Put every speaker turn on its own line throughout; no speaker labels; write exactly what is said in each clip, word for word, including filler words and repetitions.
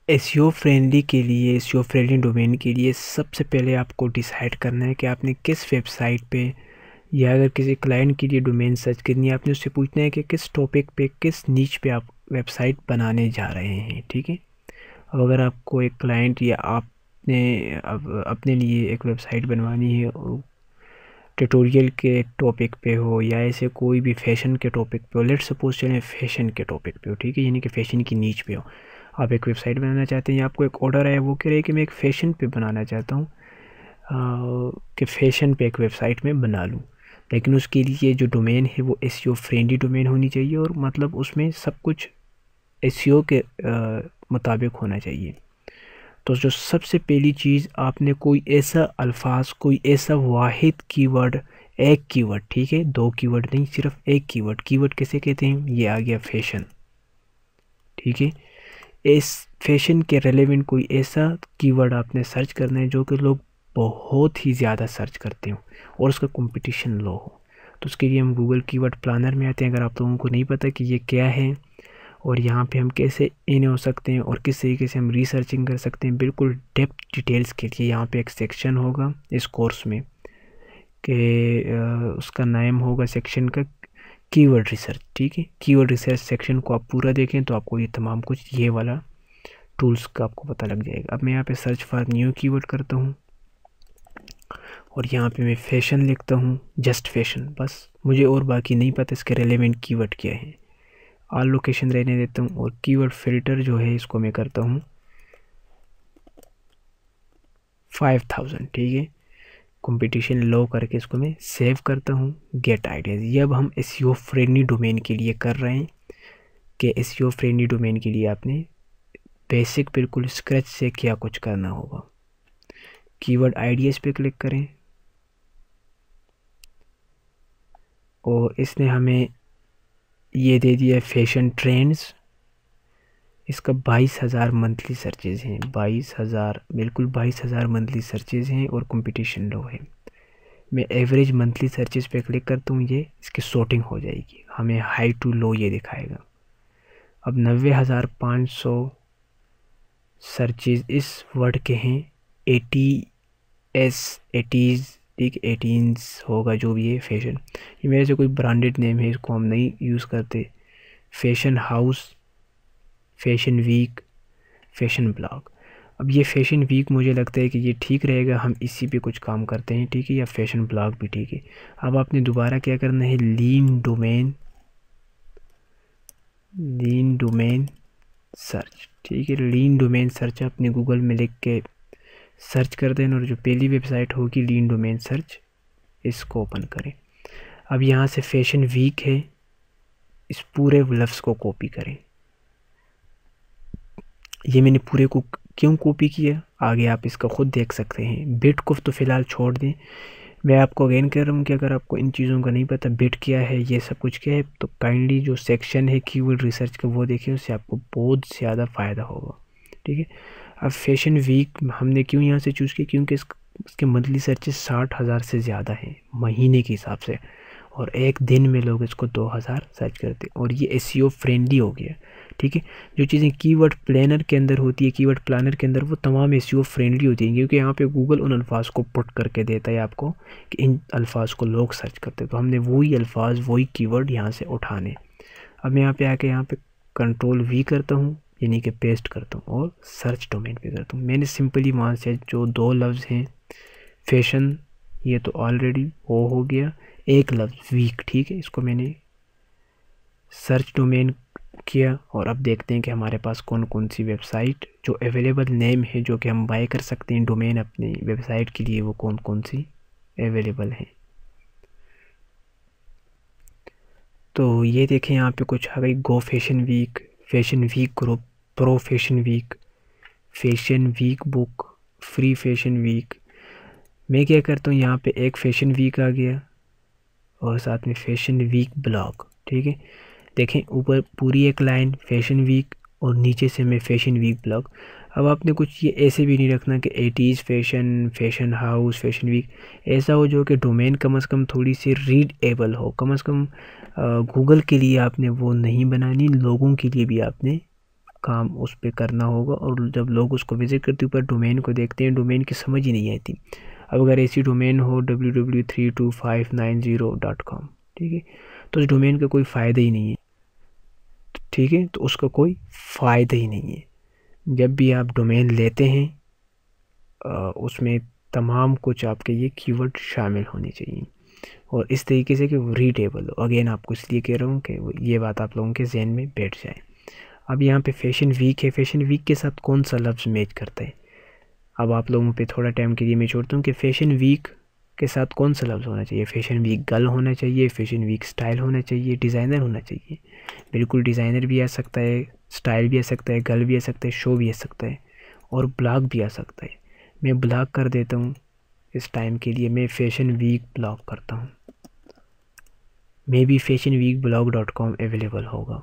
SEO friendly के लिए SEO friendly domain के लिए सबसे पहले आपको डिसाइड करना है कि आपने किस वेबसाइट पे या अगर किसी क्लाइंट के लिए डोमेन सर्च करनी है, आपने उससे पूछना है कि किस टॉपिक पे, किस नीच पे आप वेबसाइट बनाने जा रहे हैं। ठीक है। अब अगर आपको एक क्लाइंट या आपने अब अपने लिए एक वेबसाइट बनवानी है, ट्यूटोरियल के टॉपिक पे हो या ऐसे कोई भी फैशन के टॉपिक पे हो, लेट्स सपोज चलें फैशन के टॉपिक पे हो, ठीक है, यानी कि फ़ैशन की नीच पे हो, आप एक वेबसाइट बनाना चाहते हैं या आपको एक ऑर्डर है, वो कह रहे हैं कि मैं एक फ़ैशन पे बनाना चाहता हूँ कि फ़ैशन पे एक वेबसाइट में बना लूँ, लेकिन उसके लिए जो डोमेन है वो एसईओ फ्रेंडली डोमेन होनी चाहिए और मतलब उसमें सब कुछ एसईओ के आ, मुताबिक होना चाहिए। तो जो सबसे पहली चीज़, आपने कोई ऐसा अल्फाज, कोई ऐसा वाहिद कीवर्ड, एक कीवर्ड, ठीक है, दो कीवर्ड नहीं, सिर्फ एक कीवर्ड। कीवर्ड किसे कहते हैं? ये आ गया फैशन। ठीक है। इस फैशन के रेलेवेंट कोई ऐसा कीवर्ड आपने सर्च करना है जो कि लोग बहुत ही ज़्यादा सर्च करते हो और उसका कंपटीशन लो हो। तो उसके लिए हम गूगल कीवर्ड प्लानर में आते हैं। अगर आप लोगों को नहीं पता कि ये क्या है और यहाँ पे हम कैसे इन हो सकते हैं और किस तरीके से हम रिसर्चिंग कर सकते हैं, बिल्कुल डेप्थ डिटेल्स के लिए यहाँ पे एक सेक्शन होगा इस कोर्स में कि उसका नाम होगा सेक्शन का कीवर्ड रिसर्च। ठीक है। कीवर्ड रिसर्च सेक्शन को आप पूरा देखें तो आपको ये तमाम कुछ ये वाला टूल्स का आपको पता लग जाएगा। अब मैं यहाँ पे सर्च फॉर न्यू कीवर्ड करता हूँ और यहाँ पे मैं फैशन लिखता हूँ, जस्ट फैशन, बस। मुझे और बाकी नहीं पता इसके रेलेवेंट कीवर्ड क्या है। ऑल लोकेशन रहने देता हूँ और कीवर्ड फिल्टर जो है इसको मैं करता हूँ फाइव थाउजेंड। ठीक है। कंपटीशन लो करके इसको मैं सेव करता हूँ। गेट आइडियाज़, ये अब हम एसईओ फ्रेंडली डोमेन के लिए कर रहे हैं कि एसईओ फ्रेंडली डोमेन के लिए आपने बेसिक बिल्कुल स्क्रैच से क्या कुछ करना होगा। कीवर्ड आइडियाज़ पे क्लिक करें और इसने हमें ये दे दिया फैशन ट्रेंड्स। इसका बाईस हज़ार मंथली सर्चेज़ हैं, बाईस हज़ार, बिल्कुल बाईस हज़ार मंथली सर्चेज़ हैं और कंपटीशन लो है। मैं एवरेज मंथली सर्चेज़ पे क्लिक करता हूँ, ये इसकी सॉर्टिंग हो जाएगी, हमें हाई टू लो ये दिखाएगा। अब नब्बे हज़ार पाँच सौ सर्चेज़ इस वर्ड के हैं, एटी एस एटीज़, ठीक, एटीन्स होगा जो भी है। फैशन, ये मेरे से कोई ब्रांडेड नेम है, इसको हम नहीं यूज़ करते। Fashion house, fashion week, fashion blog. अब ये फैशन वीक मुझे लगता है कि ये ठीक रहेगा, हम इसी पे कुछ काम करते हैं, ठीक है, या फैशन ब्लॉग भी ठीक है। अब आपने दोबारा क्या करना है, lean domain, lean domain search, ठीक है, लीन डोमेन सर्च अपने गूगल में लिख के सर्च कर देना और जो पहली वेबसाइट होगी लीन डोमेन सर्च, इसको ओपन करें। अब यहाँ से फैशन वीक है, इस पूरे लफ्ज़ को कॉपी करें। ये मैंने पूरे को क्यों कॉपी किया, आगे आप इसका ख़ुद देख सकते हैं। बिट को तो फ़िलहाल छोड़ दें। मैं आपको अगेन कह रहा हूँ कि अगर आपको इन चीज़ों का नहीं पता, बिट क्या है, ये सब कुछ क्या है, तो काइंडली जो सेक्शन है कीवर्ड रिसर्च का वो देखिए, उससे आपको बहुत ज़्यादा फ़ायदा होगा। ठीक है। अब फैशन वीक हमने क्यों यहाँ से चूज़ किया, क्योंकि इस, इसके मंथली सर्चेस साठ हज़ार से ज़्यादा हैं महीने के हिसाब से, और एक दिन में लोग इसको दो हज़ार सर्च करते हैं, और ये एसईओ फ्रेंडली हो गया। ठीक है। जो चीज़ें कीवर्ड प्लानर के अंदर होती है, कीवर्ड प्लानर के अंदर, वो तमाम एसईओ फ्रेंडली होती हैं, क्योंकि यहाँ पे गूगल उन अल्फाज को पुट करके देता है आपको कि इन अल्फाज को लोग सर्च करते हैं, तो हमने वही अल्फाज, वही कीवर्ड यहाँ से उठाने। अब मैं यहाँ पे आके यहाँ पे कंट्रोल वी करता हूँ, यानी कि पेस्ट करता हूँ और सर्च डोमेन पे करता हूँ। मैंने सिंपली वहाँ से जो दो लफ्ज़ हैं फैशन, ये तो ऑलरेडी वो हो गया, एक लफ्ज़ वीक, ठीक है, इसको मैंने सर्च डोमेन किया और अब देखते हैं कि हमारे पास कौन कौन सी वेबसाइट जो अवेलेबल नेम है, जो कि हम बाय कर सकते हैं डोमेन अपनी वेबसाइट के लिए, वो कौन कौन सी अवेलेबल हैं। तो ये देखें यहाँ पे कुछ आ गई, go fashion week, fashion week group, pro fashion week, fashion week book, free fashion week. मैं क्या करता हूँ, यहाँ पे एक फैशन वीक आ गया और साथ में फैशन वीक ब्लॉग। ठीक है। देखें ऊपर पूरी एक लाइन फैशन वीक और नीचे से मैं फैशन वीक ब्लॉग। अब आपने कुछ ये ऐसे भी नहीं रखना कि eighties fashion, fashion house, fashion week, ऐसा हो जो कि डोमेन कम अज़ कम थोड़ी सी रीडेबल हो। कम अज़ कम गूगल के लिए आपने वो नहीं बनानी, लोगों के लिए भी आपने काम उस पर करना होगा। और जब लोग उसको विजिट करते ऊपर डोमेन को देखते हैं, डोमेन की समझ ही नहीं आती। अब अगर ऐसी डोमेन हो W W three two five nine zero dot com, ठीक है, तो उस डोमेन का कोई फ़ायदा ही नहीं है, ठीक है, तो उसका कोई फ़ायदा ही नहीं है। जब भी आप डोमेन लेते हैं उसमें तमाम कुछ आपके ये कीवर्ड शामिल होने चाहिए और इस तरीके से कि वो रीडेबल हो। अगेन आपको इसलिए कह रहा हूँ कि ये बात आप लोगों के जहन में बैठ जाए। अब यहाँ पे फैशन वीक है, फैशन वीक के साथ कौन सा लफ्ज़ मैच करता है? अब आप लोगों पे थोड़ा टाइम के लिए मैं छोड़ता हूँ कि फैशन वीक के साथ कौन सा लफ्ज़ होना चाहिए। फैशन वीक गर्ल होना चाहिए, फैशन वीक स्टाइल होना चाहिए, डिज़ाइनर होना चाहिए। बिल्कुल डिज़ाइनर भी आ सकता है, स्टाइल भी आ सकता है, गर्ल भी आ सकता है, शो भी आ सकता है और ब्लॉग भी आ सकता है। मैं ब्लॉग कर देता हूँ इस टाइम के लिए, मैं फैशन वीक ब्लॉग करता हूँ। Maybe fashion week blog dot com available होगा,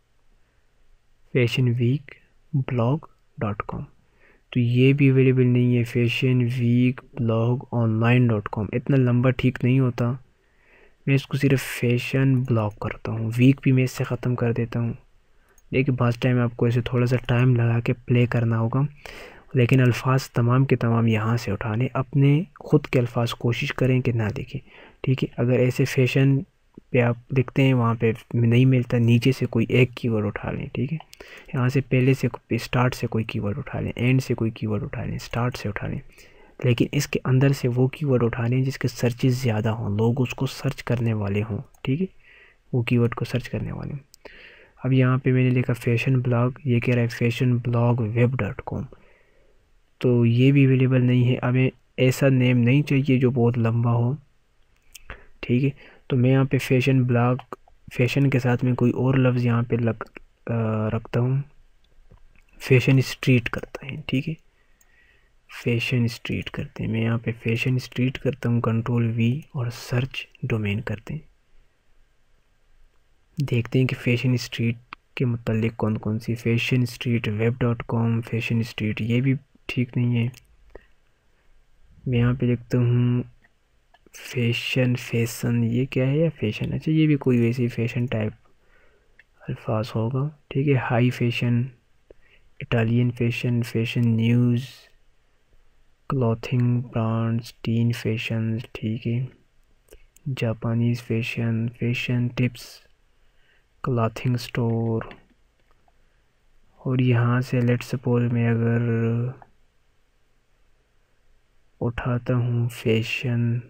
fashion week blog dot com, तो ये भी अवेलेबल नहीं है। Fashion week blog online dot com, इतना लंबा ठीक नहीं होता। मैं इसको सिर्फ फैशन ब्लॉग करता हूँ, वीक भी मैं इससे ख़त्म कर देता हूँ। देखिए फर्स्ट टाइम आपको ऐसे थोड़ा सा टाइम लगा के प्ले करना होगा, लेकिन अल्फाज तमाम के तमाम यहाँ से उठाने, अपने ख़ुद के अल्फाज कोशिश करें कि ना लिखें, ठीक है। अगर ऐसे फैशन पे आप लिखते हैं वहाँ पे नहीं मिलता, नीचे से कोई एक कीवर्ड उठा लें, ठीक है। यहाँ से पहले से स्टार्ट से कोई कीवर्ड उठा लें, एंड से कोई कीवर्ड उठा लें, स्टार्ट से उठा लें, लेकिन इसके अंदर से वो कीवर्ड उठा लें जिसके सर्चेस ज़्यादा हों, लोग उसको सर्च करने वाले हों, ठीक है, वो कीवर्ड को सर्च करने वाले हों। अब यहाँ पे मैंने लिखा फैशन ब्लॉग, ये कह रहा है fashion blog web dot com, तो ये भी अवेलेबल नहीं है। हमें ऐसा नेम नहीं चाहिए जो बहुत लंबा हो, ठीक है। तो मैं यहाँ पे फैशन ब्लॉग, फैशन के साथ में कोई और लफ्ज़ यहाँ पे लग आ, रखता हूँ, फैशन स्ट्रीट करता है, ठीक है, फैशन स्ट्रीट करते हैं। मैं यहाँ पे फैशन स्ट्रीट करता हूँ, कंट्रोल वी और सर्च डोमेन करते हैं। देखते हैं कि फैशन स्ट्रीट के मुतालिक कौन कौन सी, fashion street web dot com, fashion street, ये भी ठीक नहीं है। मैं यहाँ पे लिखता हूँ फैशन, फैशन ये क्या है या फैशन, अच्छा ये भी कोई वैसे फैशन टाइप अल्फाज होगा, ठीक है। High fashion, Italian fashion, fashion news, clothing brands, teen fashion, ठीक है, Japanese fashion, fashion tips, clothing store. और यहाँ से लेट सपोज मैं अगर उठाता हूँ फैशन,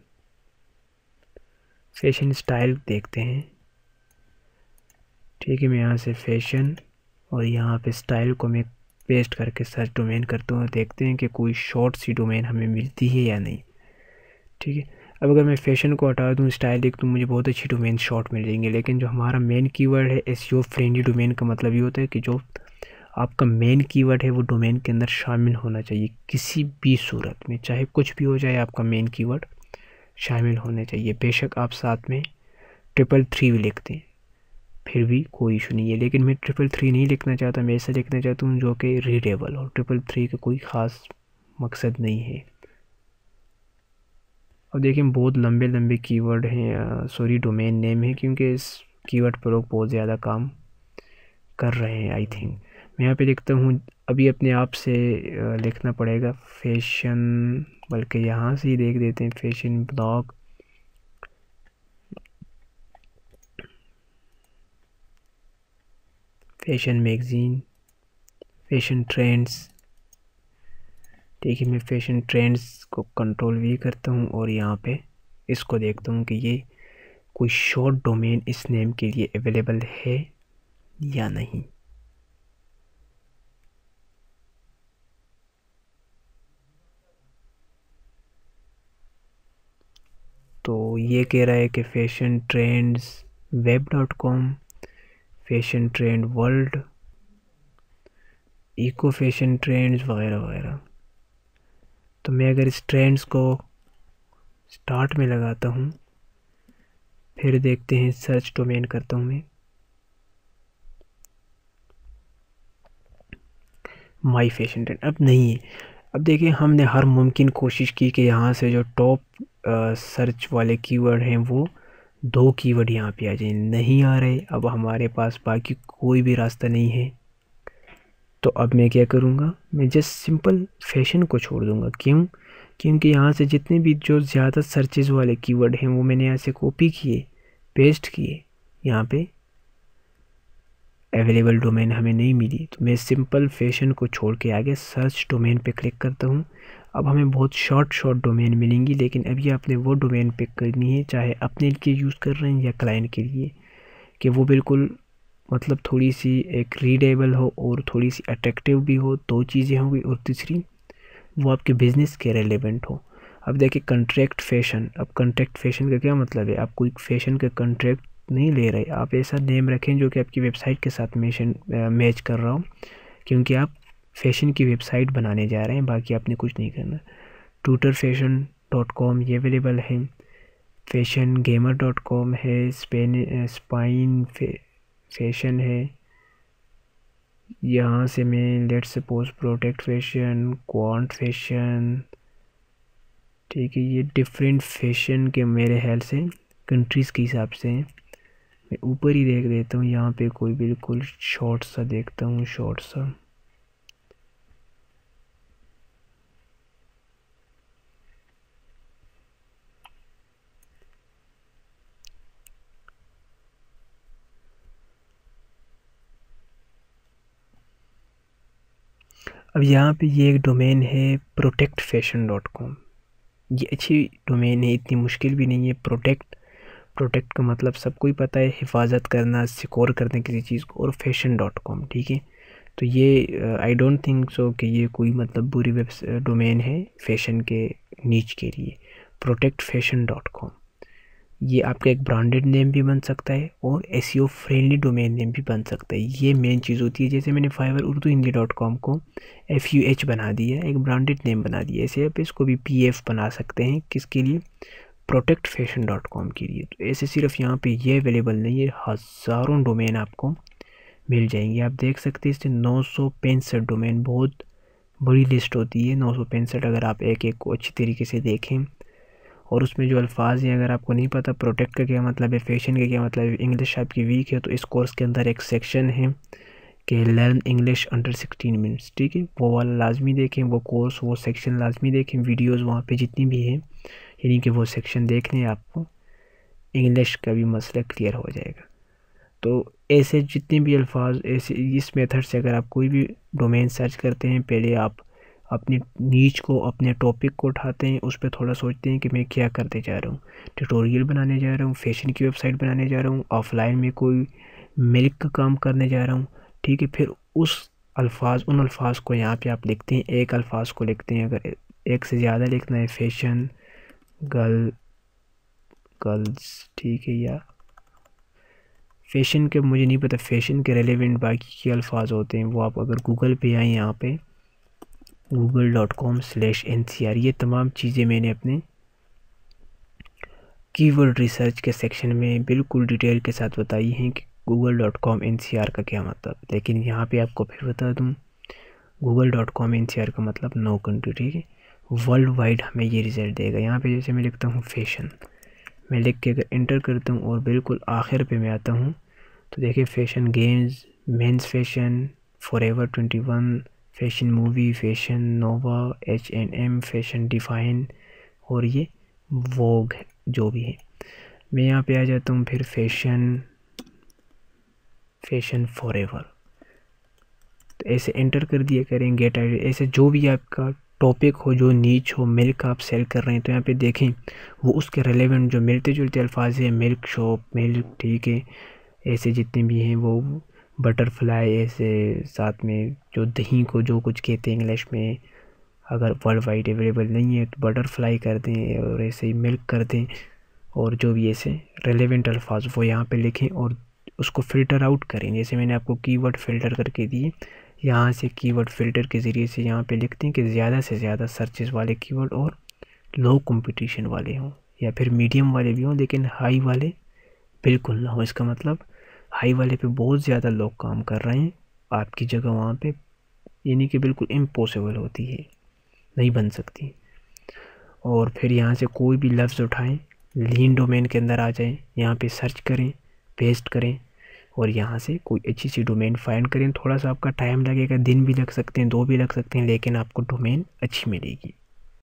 फैशन स्टाइल देखते हैं, ठीक है। मैं यहाँ से फैशन और यहाँ पे स्टाइल को मैं पेस्ट करके सर्च डोमेन करता हूँ, देखते हैं कि कोई शॉर्ट सी डोमेन हमें मिलती है या नहीं, ठीक है। अब अगर मैं फैशन को हटा दूँ, स्टाइल देख दूँ, मुझे बहुत अच्छी डोमेन शॉर्ट मिल जाएंगे, लेकिन जो हमारा मेन कीवर्ड है एसईओ फ्रेंडली डोमेन का मतलब ये होता है कि जो आपका मेन कीवर्ड है वो डोमेन के अंदर शामिल होना चाहिए किसी भी सूरत में, चाहे कुछ भी हो जाए, आपका मेन कीवर्ड शामिल होने चाहिए। बेशक आप साथ में ट्रिपल थ्री भी लिखते हैं फिर भी कोई इशू नहीं है, लेकिन मैं ट्रिपल थ्री नहीं लिखना चाहता, मैं ऐसा लिखना चाहता हूँ जो कि रीडेबल हो। ट्रिपल थ्री का कोई ख़ास मकसद नहीं है। अब देखिए बहुत लंबे लंबे कीवर्ड हैं, सॉरी डोमेन नेम है, क्योंकि इस कीवर्ड पर लोग बहुत ज़्यादा काम कर रहे हैं आई थिंक। मैं यहाँ पे लिखता हूँ, अभी अपने आप से लिखना पड़ेगा फैशन, बल्कि यहाँ से ही देख देते हैं, fashion blog, fashion magazine, fashion trends, ठीक है। मैं फैशन ट्रेंड्स को कंट्रोल वी करता हूँ और यहाँ पे इसको देखता हूँ कि ये कोई शॉर्ट डोमेन इस नेम के लिए अवेलेबल है या नहीं। तो ये कह रहा है कि fashion trends web dot com, fashion trend world, eco fashion trends वगैरह वगैरह। तो मैं अगर इस ट्रेंड्स को स्टार्ट में लगाता हूँ, फिर देखते हैं, सर्च डोमेन करता हूँ मैं, माई फैशन ट्रेंड, अब नहीं है। अब देखिए हमने हर मुमकिन कोशिश की कि यहाँ से जो टॉप सर्च वाले कीवर्ड हैं वो दो कीवर्ड यहाँ पे आ जाए, नहीं आ रहे। अब हमारे पास बाकी कोई भी रास्ता नहीं है तो अब मैं क्या करूँगा, मैं जस्ट सिंपल फैशन को छोड़ दूँगा। क्यों? क्योंकि यहाँ से जितने भी जो ज़्यादा सर्चेज वाले कीवर्ड हैं वो मैंने यहाँ से कॉपी किए, पेस्ट किए, यहाँ पे अवेलेबल डोमेन हमें नहीं मिली, तो मैं सिंपल फैशन को छोड़ के आगे सर्च डोमेन पे क्लिक करता हूँ। अब हमें बहुत शॉर्ट शॉर्ट डोमेन मिलेंगी, लेकिन अभी आपने वो डोमेन पिक करनी है, चाहे अपने लिए यूज़ कर रहे हैं या क्लाइंट के लिए, कि वो बिल्कुल मतलब थोड़ी सी एक रीडेबल हो और थोड़ी सी अट्रैक्टिव भी हो। दो चीज़ें होंगी, और तीसरी वो आपके बिज़नेस के रेलेवेंट हो। अब देखिए कॉन्ट्रैक्ट फैशन, अब कॉन्ट्रैक्ट फैशन का क्या मतलब है, आप कोई फैशन का कॉन्ट्रैक्ट नहीं ले रहे, आप ऐसा नेम रखें जो कि आपकी वेबसाइट के साथ मेशन मैच कर रहा हो, क्योंकि आप फैशन की वेबसाइट बनाने जा रहे हैं, बाकी आपने कुछ नहीं करना। ट्यूटर फैशन डॉट कॉम ये अवेलेबल है, फैशन गेमर डॉट कॉम है, स्पेन स्पाइन फे, फैशन है। यहाँ से मैं let's suppose protect fashion, quant fashion, ठीक है, ये डिफरेंट फैशन के मेरे ख्याल से कंट्रीज़ के हिसाब से हैं। मैं ऊपर ही देख देता हूँ, यहाँ पे कोई बिल्कुल शॉर्ट सा देखता हूँ, शॉर्ट सा। अब यहाँ पे ये एक डोमेन है प्रोटेक्ट फैशन डॉट कॉम, ये अच्छी डोमेन है, इतनी मुश्किल भी नहीं है। प्रोटेक्ट प्रोटेक्ट का मतलब सबको ही पता है, हिफाजत करना, सिक्योर करना किसी चीज़ को, और फैशन डॉट कॉम, ठीक है। तो ये आई डोंट थिंक सो कि ये कोई मतलब बुरी वेब डोमेन है फैशन के नीच के लिए। प्रोटेक्ट फैशन डॉट कॉम ये आपका एक ब्रांडेड नेम भी बन सकता है और एसईओ फ्रेंडली डोमेन नेम भी बन सकता है। ये मेन चीज़ होती है। जैसे मैंने Fiverr Urdu Hindi dot com को एफ यू एच बना दिया, एक ब्रांडेड नेम बना दिया, ऐसे आप इसको भी पी एफ बना सकते हैं। किसके लिए? प्रोटेक्ट फैशन डॉट कॉम के लिए। तो ऐसे सिर्फ यहाँ पे ये अवेलेबल नहीं है, हज़ारों डोमेन आपको मिल जाएंगे। आप देख सकते हैं इससे नौ सौ पैंसठ डोमेन, बहुत बड़ी लिस्ट होती है नौ सौ पैंसठ, अगर आप एक एक को अच्छी तरीके से देखें। और उसमें जो अल्फाज हैं, अगर आपको नहीं पता प्रोटेक्ट का क्या मतलब है, फैशन का क्या मतलब है, इंग्लिश आपकी वीक है, तो इस कोर्स के अंदर एक सेक्शन है कि learn English under sixteen minutes, ठीक है, वो वाला लाजमी देखें, वो कोर्स वो सेक्शन लाजमी देखें, वीडियोज़ वहाँ पर जितनी भी हैं, यानी कि वो सेक्शन देखने आपको इंग्लिश का भी मसला क्लियर हो जाएगा। तो ऐसे जितने भी अल्फाज, ऐसे इस मेथड से अगर आप कोई भी डोमेन सर्च करते हैं, पहले आप अपनी नीच को, अपने टॉपिक को उठाते हैं, उस पर थोड़ा सोचते हैं कि मैं क्या करते जा रहा हूँ, ट्यूटोरियल बनाने जा रहा हूँ, फैशन की वेबसाइट बनाने जा रहा हूँ, ऑफलाइन में कोई मिल्क का काम करने जा रहा हूँ, ठीक है। फिर उस अल्फाज उन अल्फाज को यहाँ पे आप लिखते हैं, एक अल्फाज को लिखते हैं, अगर एक से ज़्यादा लिखना है, फैशन गर्ल गर्ल्स, ठीक है, या फैशन के मुझे नहीं पता, फैशन के रेलेवेंट बाकी के अल्फाज होते हैं, वो आप अगर गूगल पे आए, यहाँ पे Google dot com slash N C R, ये तमाम चीज़ें मैंने अपने कीवर्ड रिसर्च के सेक्शन में बिल्कुल डिटेल के साथ बताई हैं कि Google dot com N C R का क्या मतलब। लेकिन यहाँ पे आपको फिर बता दूँ, Google dot com N C R का मतलब नो कंट्री, ठीक है, वर्ल्ड वाइड हमें ये रिज़ल्ट देगा। यहाँ पे जैसे मैं लिखता हूँ फैशन, मैं लिख के अगर इंटर करता हूँ और बिल्कुल आखिर पे मैं आता हूँ, तो देखिए Fashion Games, Men's Fashion, Forever twenty one, Fashion Movie, Fashion Nova, H and M, Fashion Define, और ये वोग जो भी है। मैं यहाँ पे आ जाता हूँ फिर फैशन फैशन फॉरएवर, तो ऐसे एंटर कर दिया करें, गेट आइडिया, ऐसे जो भी आपका टॉपिक हो, जो नीच हो, मिल्क आप सेल कर रहे हैं, तो यहाँ पे देखें वो उसके रेलेवेंट जो मिलते जुलते अल्फाज हैं, मिल्क शॉप, मिल्क, ठीक है, ऐसे जितने भी हैं, वो बटरफ्लाई, ऐसे साथ में जो दही को जो कुछ कहते हैं इंग्लिश में, अगर वर्ल्ड वाइड अवेलेबल नहीं है तो बटरफ्लाई कर दें, और ऐसे ही मिल्क कर दें, और जो भी ऐसे रेलेवेंट अल्फाज वो यहाँ पे लिखें और उसको फ़िल्टर आउट करें। जैसे मैंने आपको कीवर्ड फ़िल्टर करके दिए, यहाँ से कीवर्ड फ़िल्टर के ज़रिए से यहाँ पे लिखते हैं कि ज़्यादा से ज़्यादा सर्चेस वाले कीवर्ड और लो कंपटीशन वाले हों, या फिर मीडियम वाले भी हों, लेकिन हाई वाले बिल्कुल ना हो। इसका मतलब हाई वाले पे बहुत ज़्यादा लोग काम कर रहे हैं, आपकी जगह वहाँ पे यानी कि बिल्कुल इम्पॉसिबल होती है, नहीं बन सकती। और फिर यहाँ से कोई भी लफ्ज़ उठाएं, लीन डोमेन के अंदर आ जाएं, यहाँ पे सर्च करें, पेस्ट करें, और यहाँ से कोई अच्छी सी डोमेन फाइंड करें। थोड़ा सा आपका टाइम लगेगा, दिन भी लग सकते हैं, दो भी लग सकते हैं, लेकिन आपको डोमेन अच्छी मिलेगी।